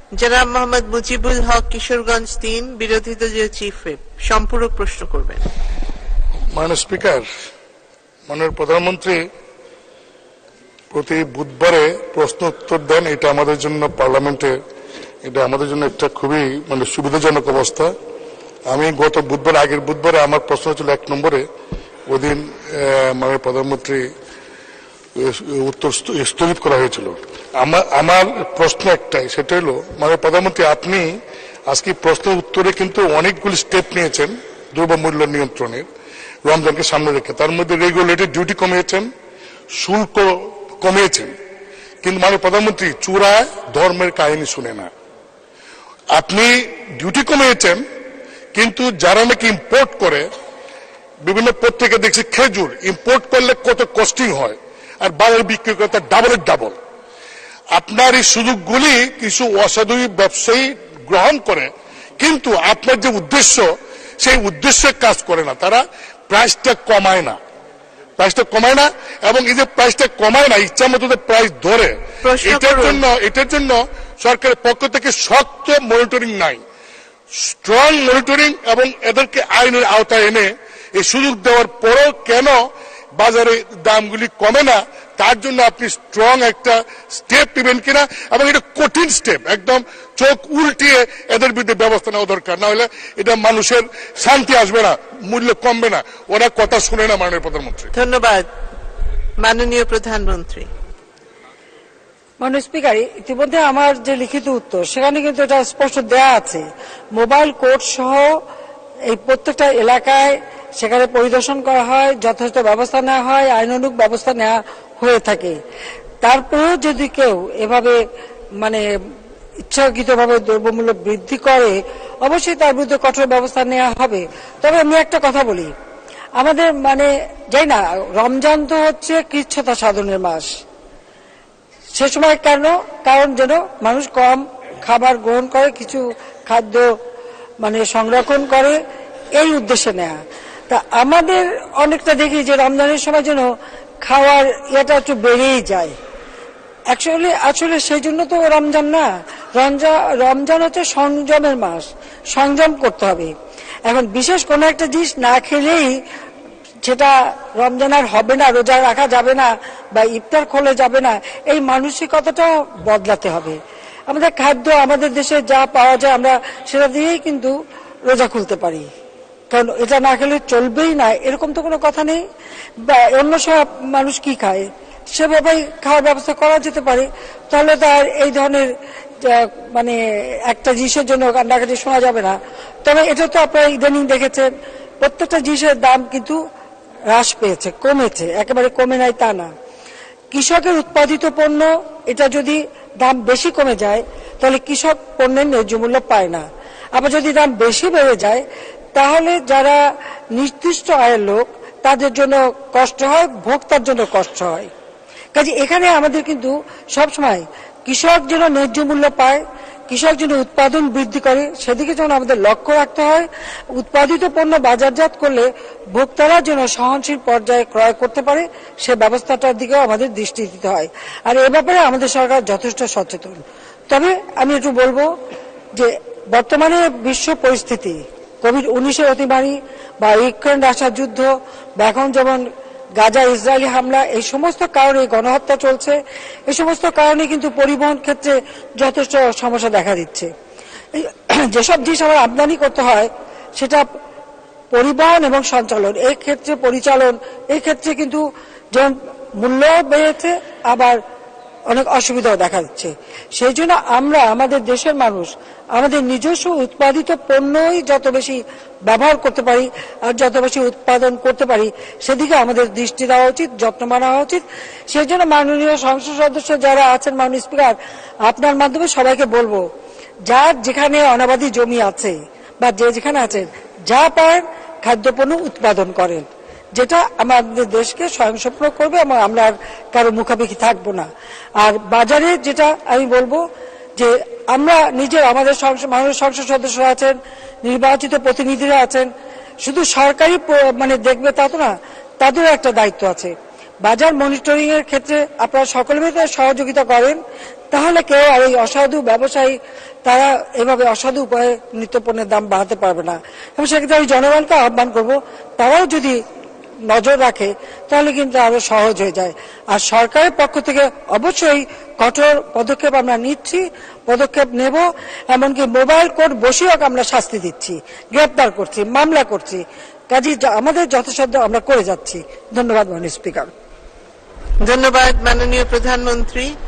জনাব মোহাম্মদ মুজিবুল হক, কিশোরগঞ্জ ৩, বিরোধী দলীয় চিফ হুইপ, সম্পূরক প্রশ্ন করবেন। মাননীয় স্পিকার, মাননীয় প্রধানমন্ত্রী প্রতি বুধবারে প্রশ্ন উত্তর দেন। এটা আমাদের জন্য পার্লামেন্টে, এটা আমাদের জন্য একটা খুবই সুবিধাজনক অবস্থা। আমি গত বুধবার, আগের বুধবারে আমার প্রশ্ন ছিল ১ নম্বরে, ওদিন মাননীয় প্রধানমন্ত্রী উত্তর স্থগিত করা হয়েছিল। আমার প্রশ্ন একটাই, সেটা হলো মাননীয় প্রধানমন্ত্রী, আপনি আজকে প্রশ্ন উত্তরে কিন্তু অনেকগুলি স্টেপ নিয়েছেন দ্রব্যমূল্য নিয়ন্ত্রণের, রমজানকে সামনে রেখে। তার মধ্যে রেগুলেটরি ডিউটি কমিয়েছেন, শুল্ক কমিয়েছেন, কিন্তু মাননীয় প্রধানমন্ত্রী চূড়ায় ধর্মের কাহিনী শুনে না। আপনি ডিউটি কমিয়েছেন, কিন্তু যারা নাকি ইম্পোর্ট করে, বিভিন্ন পত্রিকা দেখছি খেজুর ইম্পোর্ট করলে কত কস্টিং হয়, আর বাজারে বিক্রি করে তার ডাবলের ডাবল। আপনার এই সুযোগগুলি কিছু অসাধু ব্যবসায়ী গ্রহণ করে, কিন্তু আপনার যে উদ্দেশ্য, সেই উদ্দেশ্যে কাজ করে না। তারা প্রাইসটা কমায় না, এবং এই যে প্রাইসটা কমায় না, ইচ্ছা মতো প্রাইস ধরে, এটার জন্য সরকারের পক্ষ থেকে শক্ত মনিটরিং নাই, স্ট্রং মনিটরিং, এবং এদেরকে আইনের আওতায় এনে এই সুযোগ দেওয়ার পরেও কেন বাজারে দামগুলি কমে না, তার জন্য আপনি স্ট্রং একটা স্টেপ নেবেন কিনা, এবং এটা কঠিন স্টেপ, একদম চোখ উল্টিয়ে এদের বিরুদ্ধে ব্যবস্থা নেওয়া দরকার। না হলে এটা মানুষের শান্তি আসবে না, মূল্য কমবে না, ওরা কথা শুনে না। মাননীয় প্রধানমন্ত্রী। ধন্যবাদ। মাননীয় প্রধানমন্ত্রী। মাননীয় স্পিকার, ইতিমধ্যে আমার যে লিখিত উত্তর, সেখানে কিন্তু এটা স্পষ্ট দেয়া আছে, মোবাইল কোর্ট সহ এই প্রত্যেকটা এলাকায় সেখানে পরিদর্শন করা হয়, যথেষ্ট ব্যবস্থা নেওয়া হয়, আইনানুগ ব্যবস্থা নেওয়া হয়ে থাকে। তারপরেও যদি কেউ এভাবে ইচ্ছাকৃতভাবে দ্রব্যমূল্য বৃদ্ধি করে, অবশ্যই তার বিরুদ্ধে কঠোর ব্যবস্থা নেওয়া হবে। তবে আমি একটা কথা বলি, আমাদের যাই না, রমজান তো হচ্ছে কৃচ্ছতা সাধনের মাস। সে সময় কেন? কারণ যেন মানুষ কম খাবার গ্রহণ করে, কিছু খাদ্য সংরক্ষণ করে, এই উদ্দেশ্যে নেয়া। তা আমাদের অনেকটা দেখি যে রমজানের সময় যেন খাওয়ার এটা একটু বেড়েই যায়। আসলে সেই জন্য তো রমজান না, রমজান হচ্ছে সংযমের মাস, সংযম করতে হবে। এখন বিশেষ কোনো একটা জিনিস না খেলেই সেটা রমজান আর হবে না, রোজা রাখা যাবে না, বা ইফতার খোলা যাবে না, এই মানসিকতাটা বদলাতে হবে। আমাদের খাদ্য, আমাদের দেশে যা পাওয়া যায় আমরা সেটা দিয়েই কিন্তু রোজা খুলতে পারি, কারণ এটা না খেলে চলবেই না এরকম তো কোনো কথা নেই। অন্য সব মানুষ কি খায়, সেভাবে খাওয়ার ব্যবস্থা করা যেতে পারে। তাহলে তার এই ধরনের একটা জিনিসের জন্য কান্নাকাটি শোনা যাবে না। তবে এটা তো আপনারা ইদানিং দেখেছেন, প্রত্যেকটা জিনিসের দাম কিন্তু হ্রাস পেয়েছে, কমেছে, একেবারে কমে নাই তা না। কৃষকের উৎপাদিত পণ্য, এটা যদি দাম বেশি কমে যায় তাহলে কৃষক পণ্যের ন্যায্য মূল্য পায় না। আবার যদি দাম বেশি বেড়ে যায় তাহলে যারা নির্দিষ্ট আয়ের লোক তাদের জন্য কষ্ট হয়, ভোক্তার জন্য কষ্ট হয়। কাজে এখানে আমাদের কিন্তু সবসময় কৃষক যেন ন্যায্য মূল্য পায়, কৃষক যেন উৎপাদন বৃদ্ধি করে, সেদিকে যেন আমাদের লক্ষ্য রাখতে হয়। উৎপাদিত পণ্য বাজারজাত করলে ভোক্তারা যেন সহনশীল পর্যায়ে ক্রয় করতে পারে, সে ব্যবস্থাটার দিকেও আমাদের দৃষ্টি দিতে হয়। আর এ ব্যাপারে আমাদের সরকার যথেষ্ট সচেতন। তবে আমি একটু বলবো যে বর্তমানে বিশ্ব পরিস্থিতি, কোভিড-19 অতিমারি বা ইউক্রেন রাশিয়া যুদ্ধ, বা এখন যেমন গাজা ইসরায়েলি হামলা, এই সমস্ত কারণে গণহত্যা চলছে, এই সমস্ত কারণে কিন্তু পরিবহন ক্ষেত্রে যথেষ্ট সমস্যা দেখা দিচ্ছে। যেসব জিনিস আমার আমদানি করতে হয় সেটা পরিবহন এবং সঞ্চালন, এই ক্ষেত্রে পরিচালন, এই ক্ষেত্রে কিন্তু যেমন মূল্য বেড়েছে, আবার অনেক অসুবিধাও দেখা দিচ্ছে। সেই জন্য আমরা, আমাদের দেশের মানুষ, আমাদের নিজস্ব উৎপাদিত পণ্যই যত বেশি ব্যবহার করতে পারি আর যত বেশি উৎপাদন করতে পারি, সেদিকে আমাদের দৃষ্টি দেওয়া উচিত, যত্নবান হওয়া উচিত। সেই জন্য মাননীয় সংসদ সদস্য যারা আছেন, মাননীয় স্পিকার, আপনার মাধ্যমে সবাইকে বলবো, যার যেখানে অনাবাদি জমি আছে বা যে যেখানে আছেন, যা পারেন খাদ্যপণ্য উৎপাদন করেন, যেটা আমাদের দেশকে স্বয়ংসম্পূর্ণ করবে এবং আমরা আর কারো মুখাপেক্ষি থাকবো না। আর বাজারে যেটা আমি বলবো যে আমরা নিজের, আমাদের মাননীয় সংসদ সদস্যরা আছেন, নির্বাচিত প্রতিনিধিরা আছেন, শুধু সরকারি দেখবে তা তো না, তাদেরও একটা দায়িত্ব আছে। বাজার মনিটরিং এর ক্ষেত্রে আপনারা সকলে মিলে সহযোগিতা করেন, তাহলে কেউ আর এই অসাধু ব্যবসায়ী তারা এভাবে অসাধু উপায়ে নিত্যপণ্যের দাম বাড়াতে পারবে না। এবং সেক্ষেত্রে আমি জনগণকে আহ্বান করব, তারাও যদি নজর রাখে তাহলে কিন্তু আরো সহজ হয়ে যায়। আর সরকারের পক্ষ থেকে অবশ্যই কঠোর পদক্ষেপ আমরা নিচ্ছি, পদক্ষেপ নেব, এমনকি মোবাইল কোর্ট বসেও আমরা শাস্তি দিচ্ছি, গ্রেপ্তার করছি, মামলা করছি। কাজে আমাদের যথাসাধ্য আমরা করে যাচ্ছি। ধন্যবাদ মাননীয় স্পিকার। ধন্যবাদ মাননীয় প্রধানমন্ত্রী।